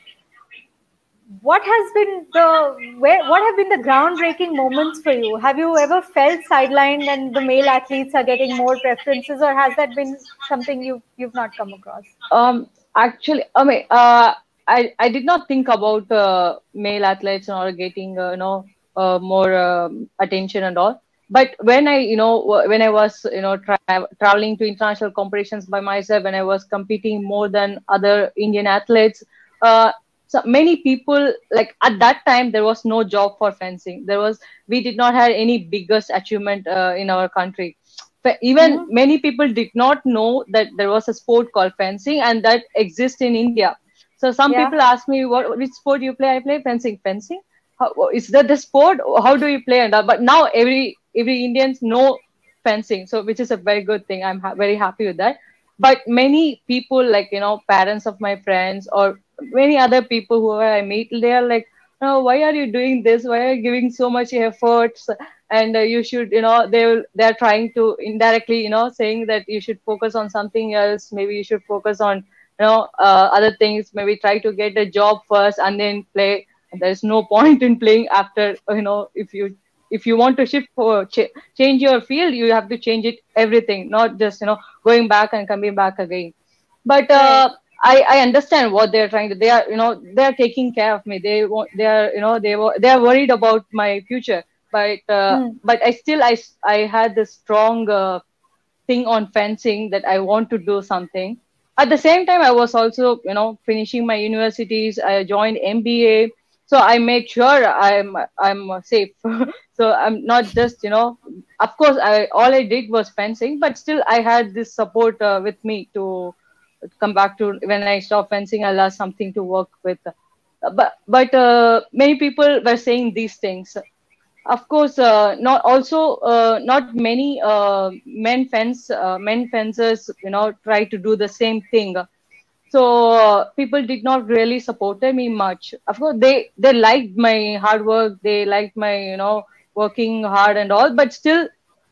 What has been the where what have been the groundbreaking moments for you? Have you ever felt sidelined and the male athletes are getting more preferences, or has that been something you you've not come across? Um, Actually, I mean, uh, I I did not think about uh, male athletes or getting uh, you know uh, more um, attention and all. But when I you know w- when I was you know tra traveling to international competitions by myself, when I was competing more than other Indian athletes, uh, so many people, like at that time there was no job for fencing. There was We did not have any biggest achievement uh, in our country. Fe- even Mm-hmm. many people did not know that there was a sport called fencing and that exists in India. So some Yeah. people ask me, what which sport you play? I play fencing. Fencing? How, is that the sport? How do you play? And all? But now every every Indians know fencing, so which is a very good thing. I'm ha- very happy with that. But many people, like you know, parents of my friends or many other people who I meet, they are like, "No, why are you doing this? Why are you giving so much efforts? And uh, you should, you know, they will, they're trying to indirectly, you know, saying that you should focus on something else. Maybe you should focus on, you know, uh, other things. Maybe try to get a job first and then play. There's no point in playing after, you know, if you if you want to shift for ch- change your field, you have to change it everything, not just you know going back and coming back again. But Right. uh, I, I understand what they're trying to. They are, you know, they're taking care of me. They want, they are, you know, they were, they are worried about my future. But uh, Mm. but I still, I, s- I had this strong uh, thing on fencing that I want to do something. At the same time, I was also, you know, finishing my universities. I joined M B A, so I made sure I'm I'm safe. So I'm not just, you know, of course, I all I did was fencing, but still I had this support uh, with me to come back to. When I stopped fencing, I'll have something to work with. Uh, But but uh, many people were saying these things. Of course, uh, not also uh, not many uh, men fence uh, men fencers, you know, try to do the same thing. So uh, people did not really support me much. Of course, they they liked my hard work. They liked my, you know, working hard and all. But still,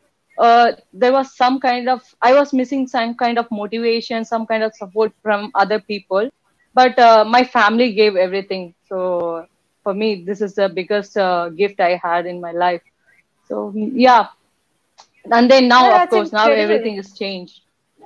uh, there was some kind of, I was missing some kind of motivation, some kind of support from other people. But uh, my family gave everything. So for me, this is the biggest uh, gift I had in my life. So yeah, and then No, now, of that's course, now incredible. everything is changed.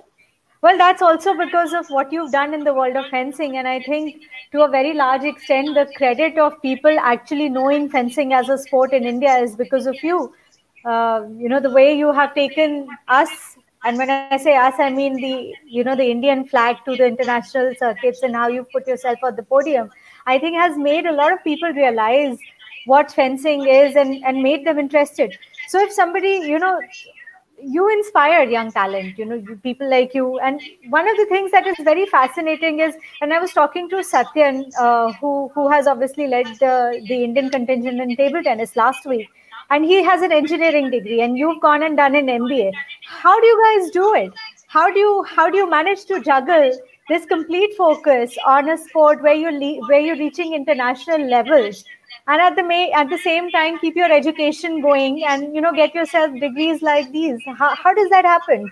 Well, that's also because of what you've done in the world of fencing. And I think to a very large extent, the credit of people actually knowing fencing as a sport in India is because of you. Uh, you know, the way you have taken us, and when I say us, I mean the, you know, the Indian flag to the international circuits and how you've put yourself at the podium, I think has made a lot of people realize what fencing is and, and made them interested. So if somebody, you know, you inspire young talent, you know, you, people like you. And one of the things that is very fascinating is, and I was talking to Satyan, uh, who who has obviously led the, the Indian contingent in table tennis last week, and he has an engineering degree, and you've gone and done an M B A. How do you guys do it? How do you how do you manage to juggle this complete focus on a sport where you're le- where you're reaching international levels, and at the may at the same time keep your education going and, you know, get yourself degrees like these? How, how does that happen?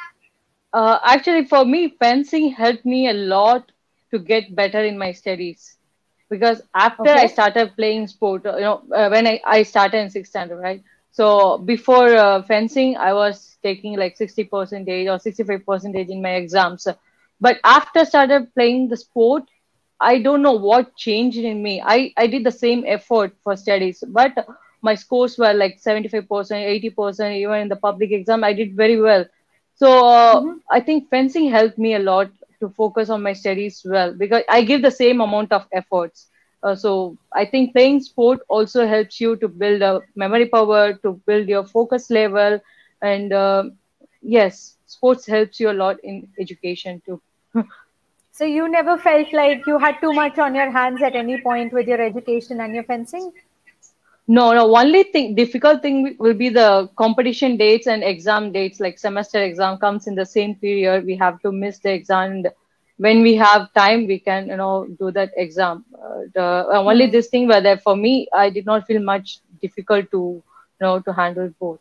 Uh, actually, for me, fencing helped me a lot to get better in my studies. Because after I Okay. started playing sport, uh, you know, uh, when I, I started in sixth standard, right? So before uh, fencing, I was taking like sixty percentage or sixty-five percentage in my exams. But after started playing the sport, I don't know what changed in me. I, I did the same effort for studies, but my scores were like seventy-five percent, eighty percent, even in the public exam, I did very well. So uh, Mm-hmm. I think fencing helped me a lot to focus on my studies well because I give the same amount of efforts. Uh, so I think playing sport also helps you to build a memory power, to build your focus level, and uh, yes, sports helps you a lot in education too. So you never felt like you had too much on your hands at any point with your education and your fencing? No, no. Only thing, difficult thing will be the competition dates and exam dates. Like semester exam comes in the same period, we have to miss the exam. And when we have time, we can, you know, do that exam. Uh, the uh, only Hmm. this thing were there for me. I did not feel much difficult to, you know, to handle both.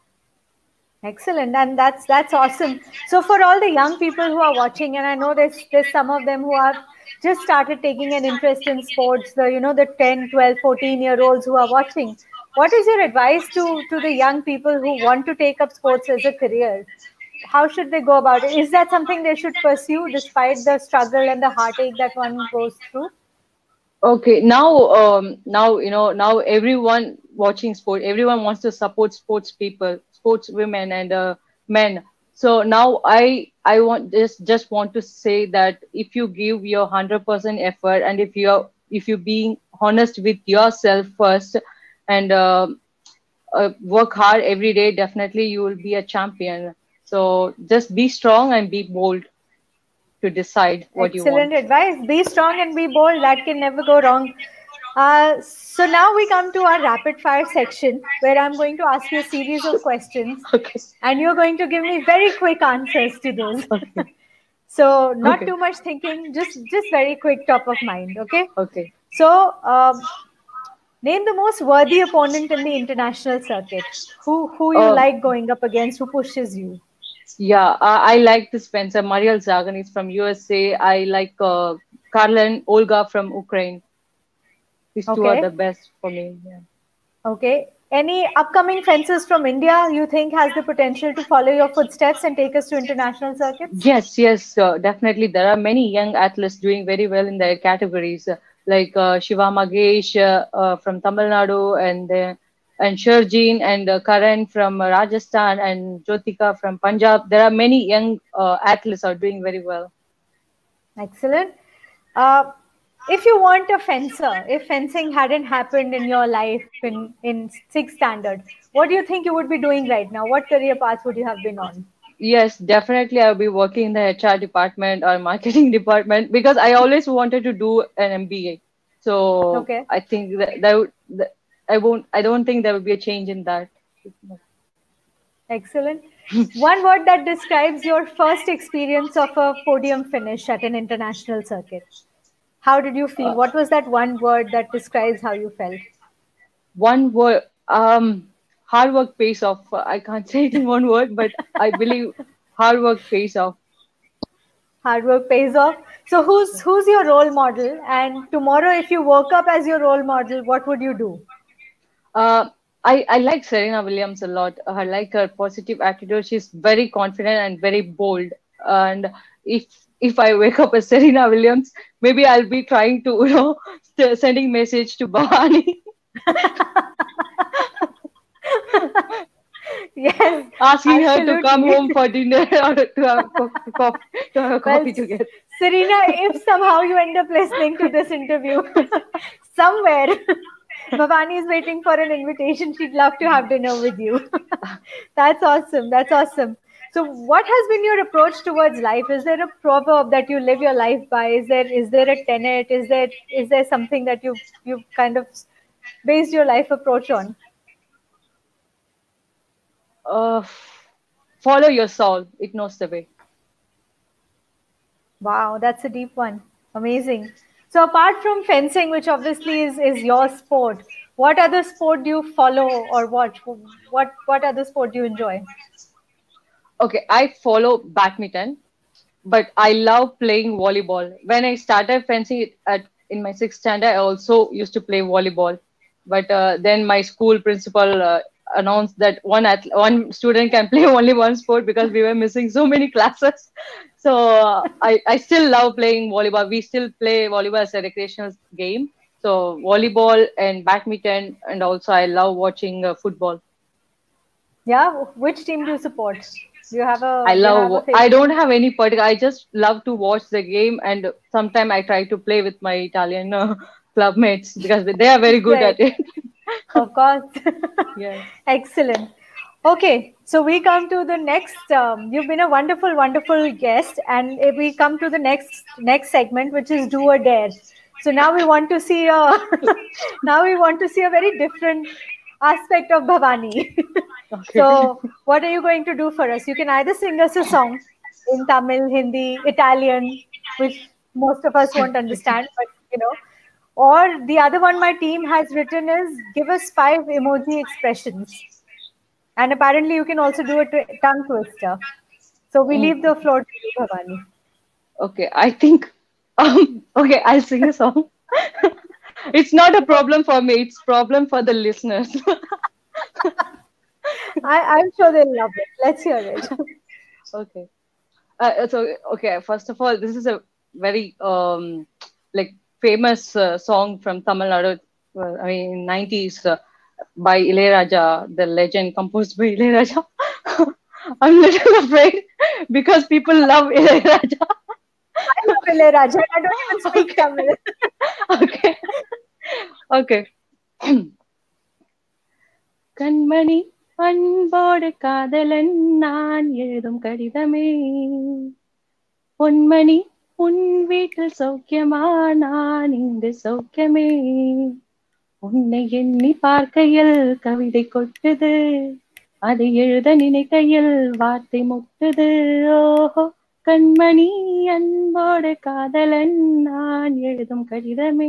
Excellent, and that's that's awesome. So for all the young people who are watching, and I know there's there's some of them who have just started taking an interest in sports, the you know the ten, twelve, fourteen year olds who are watching, what is your advice to to the young people who want to take up sports as a career? How should they go about it? Is that something they should pursue despite the struggle and the heartache that one goes through? Okay, now, um, now you know, now everyone watching sport, everyone wants to support sports people, sports women and uh, men. So now I, I want just just want to say that if you give your hundred percent effort and if you're if you being honest with yourself first and uh, uh, work hard every day, definitely you will be a champion. So just be strong and be bold to decide what you want. Excellent advice. Be strong and be bold. That can never go wrong. Uh, so now we come to our rapid fire section where I'm going to ask you a series of questions Okay. and you're going to give me very quick answers to those. Okay. So not Okay. too much thinking, just just very quick, top of mind. Okay. Okay. So um, name the most worthy opponent in the international circuit. Who who you Uh, like going up against? Who pushes you? Yeah, uh, I like this Spencer. Mariel Zagan is from U S A. I like uh, Karlen Olga from Ukraine. These two are the Okay. best for me. Yeah. Okay. Any upcoming fencers from India you think has the potential to follow your footsteps and take us to international circuits? Yes, yes, uh, definitely. There are many young athletes doing very well in their categories, uh, like uh, Shiva Magesh uh, uh, from Tamil Nadu, and uh, and Sharjeen and uh, Karan from uh, Rajasthan, and Jyotika from Punjab. There are many young uh, athletes are doing very well. Excellent. Uh, if you want a fencer, if fencing hadn't happened in your life in, in sixth standard, what do you think you would be doing right now? What career path would you have been on? Yes, definitely. I'll be working in the H R department or marketing department because I always wanted to do an M B A. So Okay. I think that, that, would, that I won't. I don't think there will be a change in that. Excellent. One word that describes your first experience of a podium finish at an international circuit. How did you feel? Uh, What was that one word that describes how you felt? one word. Um, hard work pays off. I can't say it in one word, but I believe hard work pays off. Hard work pays off. So who's who's your role model? And tomorrow, if you woke up as your role model, what would you do? Uh, I, I like Serena Williams a lot. I like her positive attitude. She's very confident and very bold. And if if I wake up as Serena Williams, maybe I'll be trying to, you know, st- sending message to Bhavani, Yes, asking her to come absolutely. home for dinner or to have co- coffee, to have a Well, coffee together. Serena, if somehow you end up listening to this interview somewhere, Bhavani is waiting for an invitation. She'd love to have dinner with you. That's awesome. That's awesome. So, what has been your approach towards life? Is there a proverb that you live your life by? Is there is there a tenet? Is there is there something that you you've kind of based your life approach on? Uh, Follow your soul. It knows the way. Wow, that's a deep one. Amazing. So apart from fencing, which obviously is, is your sport, what other sport do you follow or watch? What what other sport do you enjoy? Okay, I follow badminton, but I love playing volleyball. When I started fencing it at in my sixth standard, I also used to play volleyball. But uh, then my school principal uh, announced that one ath- one student can play only one sport because we were missing so many classes. So uh, I I still love playing volleyball. We still play volleyball as a recreational game. So volleyball and badminton, and also I love watching uh, football. Yeah, which team do you support? Do you have I a do you have a love. I favorite don't team? have any particular. I just love to watch the game, and sometimes I try to play with my Italian uh, club mates because they are very good Right, at it. of course. Yes. Excellent. Okay, so we come to the next. Um, you've been a wonderful, wonderful guest, and if we come to the next next segment, which is do or dare. So now we want to see a now we want to see a very different aspect of Bhavani. Okay. So what are you going to do for us? You can either sing us a song in Tamil, Hindi, Italian, which most of us won't understand, but you know, or the other one my team has written is give us five emoji expressions. And apparently, you can also do a tw- tongue twister. So we Mm, leave the floor to you, Bhavani. okay. I think. Um. Okay. I'll sing a song. It's not a problem for me. It's problem for the listeners. I, I'm sure they'll love it. Let's hear it. Okay. Uh, so okay. First of all, this is a very um like famous uh, song from Tamil Nadu. Uh, I mean, in nineties uh, by Ilayaraja, the legend composed by Ilayaraja. I'm little afraid because people love Ilayaraja. I love Ilayaraja. I don't even speak Okay. Tamil. Okay. Okay. கண்மணி அன்போடு காதலன் நான் எழுதும் கடிதமே பொன்மணி உன் வீட்டில் சௌக்கியமா நான் இங்கு சௌக்கியமே உன்னை எண்ணி பார்க்கையில் கவிதை கொட்டுது அதை எழுத நினைக்கையில் வார்த்தை முட்டுது ஓஹோ கண்மணி அன்போடு காதலன் நான் எழுதும் கடிதமே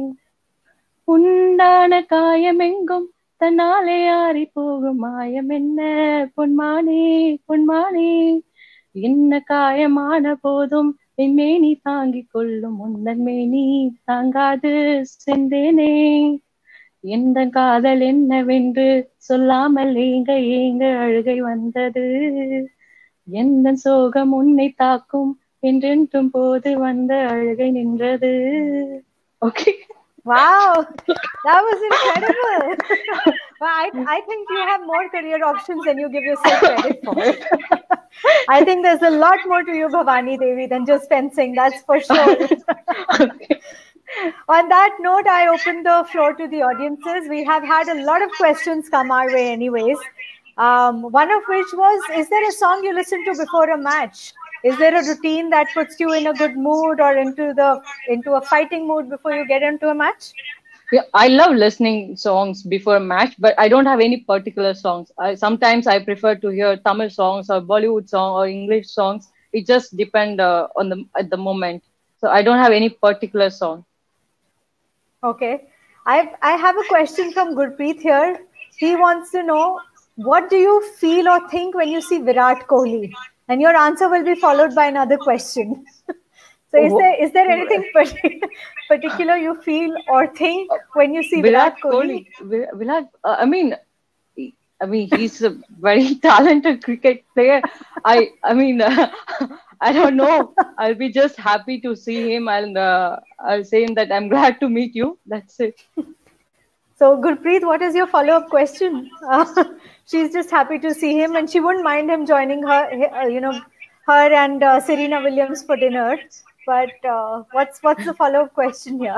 உண்டான காயமெங்கும் தன்னாலே ஆறி போகும் மாயம் என்ன பொன்மானே பொன்மானே என்ன காயமான போதும் என்மேனி தாங்கிக் கொள்ளும் உந்தன் மேனி தாங்காது சென்றேனே எந்த காதல் என்னவென்று சொல்லாமல் ஏங்க ஏங்க அழுகை வந்தது எந்த சோகம் உன்னை தாக்கும் என்றென்றும் போது வந்த அழுகை நின்றது. Okay. Wow, that was incredible. Well, I, I think you have more career options than you give yourself credit for. I think there's a lot more to you, Bhavani Devi, than just fencing, that's for sure. Okay. On that note, I open the floor to the audiences. We have had a lot of questions come our way, anyways. Um, one of which was, is there a song you listen to before a match? Is there a routine that puts you in a good mood or into the into a fighting mood before you get into a match? Yeah, I love listening songs before a match, but I don't have any particular songs. I, sometimes I prefer to hear Tamil songs or Bollywood song or English songs. It just depends uh, on the at the moment. So I don't have any particular song. Okay, I I have a question from Gurpreet here. He wants to know, what do you feel or think when you see Virat Kohli? And your answer will be followed by another question. So is there is there anything particular you feel or think when you see Virat, Virat Kohli? Kohli? Virat, uh, I mean, I mean, he's a very talented cricket player. I, I mean, uh, I don't know. I'll be just happy to see him, and uh, I'll say him that I'm glad to meet you. That's it. So, Gurpreet, what is your follow-up question? Uh, she's just happy to see him, and she wouldn't mind him joining her, uh, you know, her and uh, Serena Williams for dinner. But uh, what's what's the follow-up question here?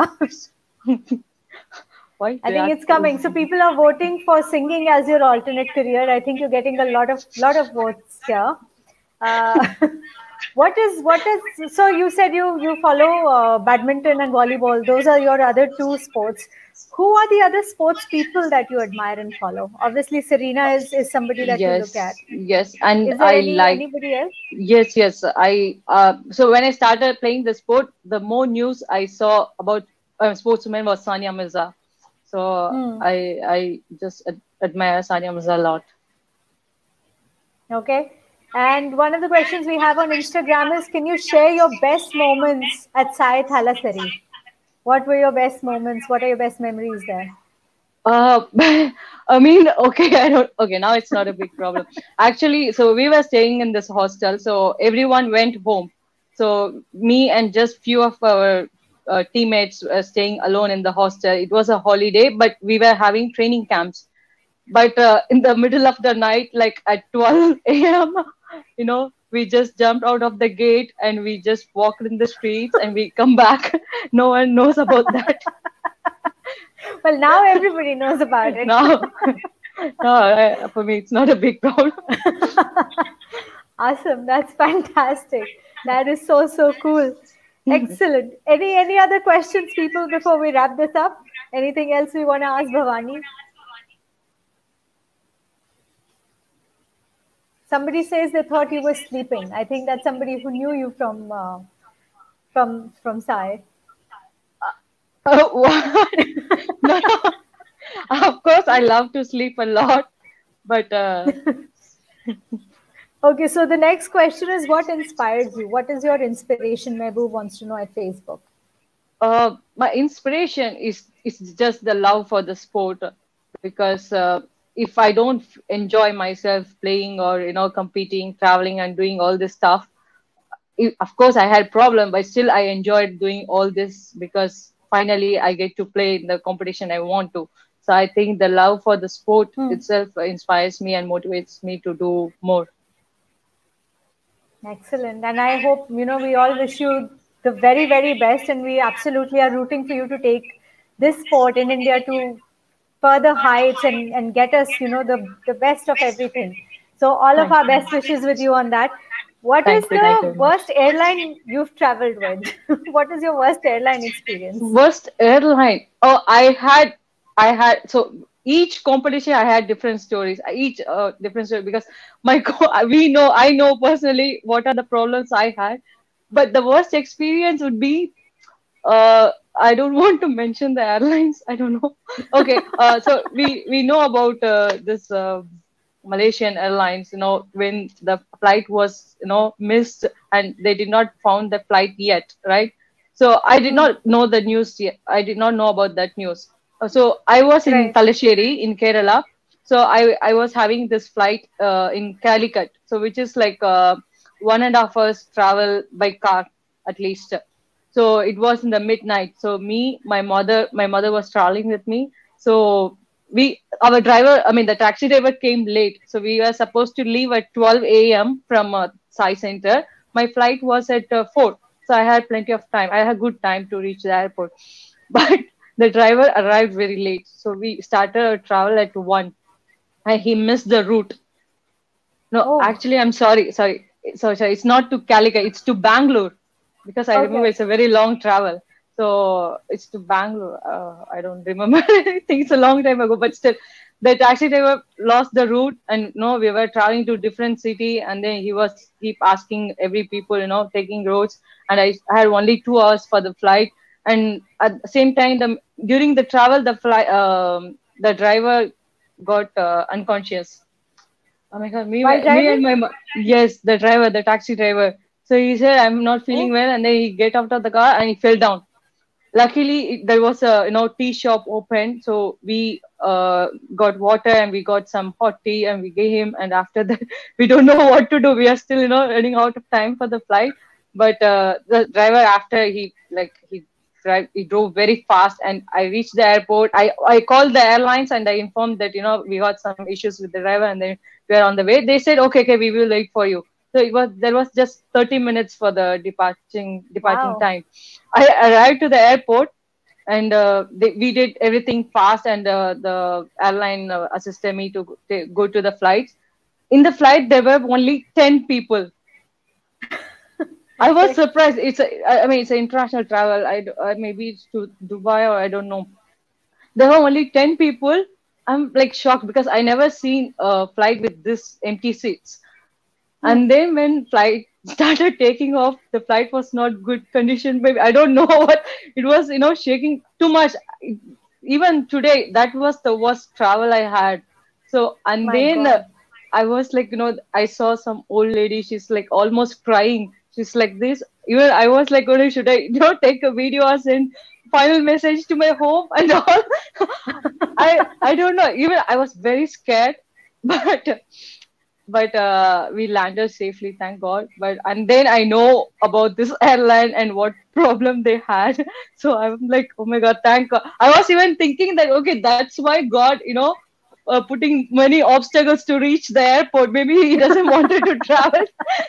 Why I think it's coming. So people are voting for singing as your alternate career. I think you're getting a lot of lot of votes here. Uh, what is what is so you said you you follow uh, badminton and volleyball. Those are your other two sports. Who are the other sports people that you admire and follow? Obviously, Serena is, is somebody that yes, you look at. Yes, and is there I any, like anybody else? Yes, yes. I uh, so when I started playing the sport, the more news I saw about uh, sportswomen was Sania Mirza. So hmm. I I just ad- admire Sania Mirza a lot. Okay. And one of the questions we have on Instagram is, can you share your best moments at Sai Thalassery? What were your best moments? What are your best memories there? Uh, I mean, okay, I don't. Okay, now it's not a big problem. Actually, so we were staying in this hostel, so everyone went home. So me and just few of our uh, teammates uh, staying alone in the hostel. It was a holiday, but we were having training camps. But uh, in the middle of the night, like at twelve a m, you know, we just jumped out of the gate and we just walked in the streets and we come back. No one knows about that. Well, now everybody knows about it. Now, no, I, for me, it's not a big problem. Awesome. That's fantastic. That is so, so cool. Excellent. Any any other questions, people, before we wrap this up? Anything else we want to ask Bhavani? Somebody says they thought you were sleeping. I think that's somebody who knew you from uh, from from Sai. Uh, what? No, of course, I love to sleep a lot, but. Uh... Okay, so the next question is, what inspires you? What is your inspiration? Mehboob wants to know at Facebook. Uh, my inspiration is is just the love for the sport, because uh, if I don't enjoy myself playing or you know competing, traveling, and doing all this stuff, it, of course I had problem, but still I enjoyed doing all this because finally I get to play in the competition I want to. So I think the love for the sport hmm. itself inspires me and motivates me to do more. Excellent. And I hope, you know, we all wish you the very, very best. And we absolutely are rooting for you to take this sport in India to further heights and, and get us, you know, the, the best of everything. So all Thank of our you. best wishes with you on that. What Thank is you, the worst airline you've traveled with? What is your worst airline experience? Worst airline? Oh, I had, I had, so each competition I had different stories, each uh, different story, because my we know, I know personally what are the problems I had, but the worst experience would be, uh, I don't want to mention the airlines. I don't know. Okay. Uh, so we, we know about uh, this uh, Malaysian Airlines, you know, when the flight was, you know, missed and they did not found the flight yet. Right. So I did not know the news yet. I did not know about that news. So I was in right. Talasheri in Kerala. So I, I was having this flight uh, in Calicut. So which is like uh, one and a half hours travel by car at least. So it was in the midnight. So me, my mother, my mother was traveling with me. So we, our driver, I mean, the taxi driver came late. So we were supposed to leave at twelve a m from uh, Sai Center. My flight was at uh, four. So I had plenty of time. I had good time to reach the airport. But the driver arrived very late. So we started our travel at one. And he missed the route. No, oh. actually, I'm sorry. Sorry. Sorry, sorry. It's not to Calicut. It's to Bangalore. Because I okay. remember it's a very long travel. So it's to Bangalore. Uh, I don't remember. I think it's a long time ago. But still, the taxi driver lost the route. And no, we were traveling to different city. And then he was keep asking every people, you know, taking roads. And I, I had only two hours for the flight. And at the same time, the, during the travel, the fly, um, the driver got uh, unconscious. Oh my God, me, my, me and my yes, the driver, the taxi driver. So he said, "I'm not feeling oh. well," and then he get out of the car and he fell down. Luckily, it, there was a you know tea shop open, so we uh, got water and we got some hot tea and we gave him. And after that, we don't know what to do. We are still you know running out of time for the flight. But uh, the driver, after he like he. Right, he drove very fast, and I reached the airport. I, I called the airlines and I informed that you know we got some issues with the driver, and then we are on the way. They said, okay, okay, we will wait for you. So it was there was just thirty minutes for the departing departing wow. time. I arrived to the airport, and uh, they, we did everything fast, and uh, the airline uh, assisted me to, to go to the flights. In the flight, there were only ten people. I was surprised. It's a, I mean, it's an international travel. I uh, maybe it's to Dubai or I don't know. There were only ten people. I'm like shocked because I never seen a flight with this empty seats. Hmm. And then when flight started taking off, the flight was not good condition. Maybe I don't know what it was. You know, shaking too much. Even today, that was the worst travel I had. So and My then uh, I was like, you know, I saw some old lady. She's like almost crying. She's like this. Even I was like, oh, should I you know take a video or send final message to my home and all? I I don't know. Even I was very scared, but but uh, we landed safely, thank God. But and then I know about this airline and what problem they had. So I'm like, oh my God, thank God. I was even thinking that okay, that's why God, you know, uh, putting many obstacles to reach the airport. Maybe He doesn't want it to travel.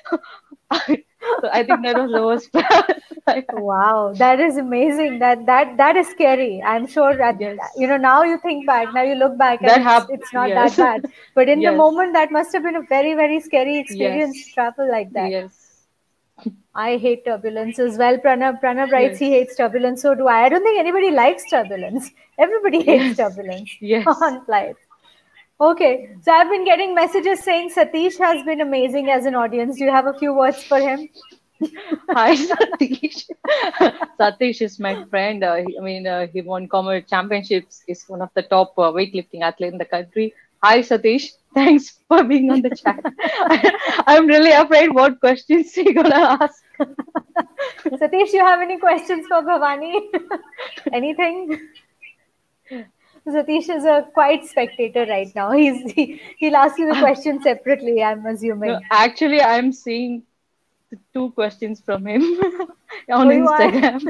So I think that was the worst part. Wow, that is amazing. That that that is scary. I'm sure that, Yes, you know, now you think back, now you look back, and that it's happened. it's not that Yes, bad. But in the yes, moment, that must have been a very very scary experience to yes, travel like that. yes, I hate turbulence as well. Pranav Pranav writes he yes, hates turbulence. So do I. I don't think anybody likes turbulence. Everybody hates yes, turbulence yes. on flights. Okay, so I've been getting messages saying Satish has been amazing as an audience. Do you have a few words for him? Hi, Satish. Satish is my friend. Uh, he, I mean, uh, he won Commonwealth Championships. He's one of the top uh, weightlifting athletes in the country. Hi, Satish. Thanks for being on the chat. I, I'm really afraid what questions you're gonna ask. Satish, you have any questions for Bhavani? Anything? Satish is a quiet spectator right now. He's he, he'll ask you the question separately, I'm No, assuming. actually, I'm seeing two questions from him on Oh, you are? Instagram.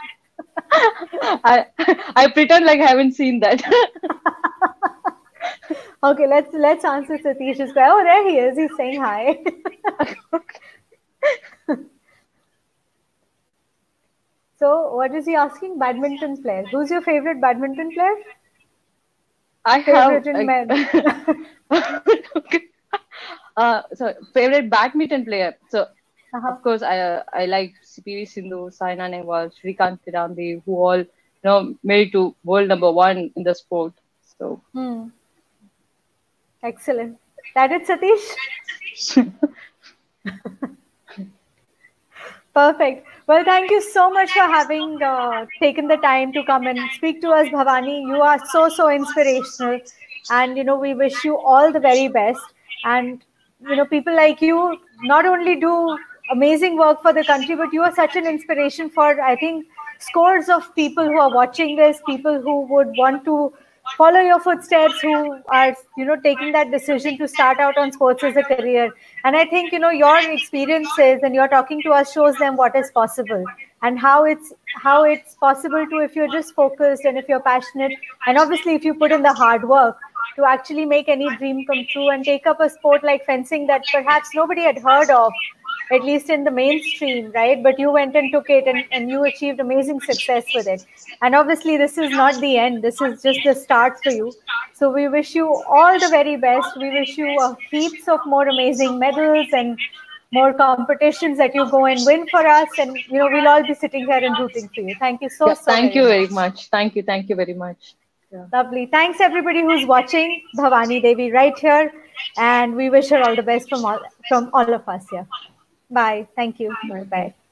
I I pretend like I haven't seen that. Okay, let's let's answer Satish's question. Oh, there he is. He's saying hi. So, what is he asking? Badminton player. Who's your favorite badminton player? I have Favorite in like men. okay. Uh, so favorite badminton player. So Uh-huh. of course I uh, I like P V Sindhu, Saina Nehwal, Shrikant Kiranbi, who all you know made to world number one in the sport. So Hmm. Excellent. That it, Satish? Perfect. Well, thank you so much for having uh, taken the time to come and speak to us, Bhavani. You are so, so inspirational. And, you know, we wish you all the very best. And, you know, people like you not only do amazing work for the country, but you are such an inspiration for, I think, scores of people who are watching this, people who would want to follow your footsteps, who are, you know, taking that decision to start out on sports as a career. And I think, you know, your experiences and you're talking to us shows them what is possible, and how it's how it's possible to, if you're just focused and if you're passionate, and obviously if you put in the hard work, to actually make any dream come true and take up a sport like fencing that perhaps nobody had heard of, at least in the mainstream, right? But you went and took it, and, and you achieved amazing success with it. And obviously, this is not the end. This is just the start for you. So we wish you all the very best. We wish you uh, heaps of more amazing medals and more competitions that you go and win for us. And, you know, we'll all be sitting here and rooting for you. Thank you so, yeah, so thank very you much. very much. Thank you, thank you very much. Yeah. Lovely. Thanks, everybody who's watching. Bhavani Devi right here. And we wish her all the best from all, from all of us here. Bye. Thank you. Bye Bye. bye.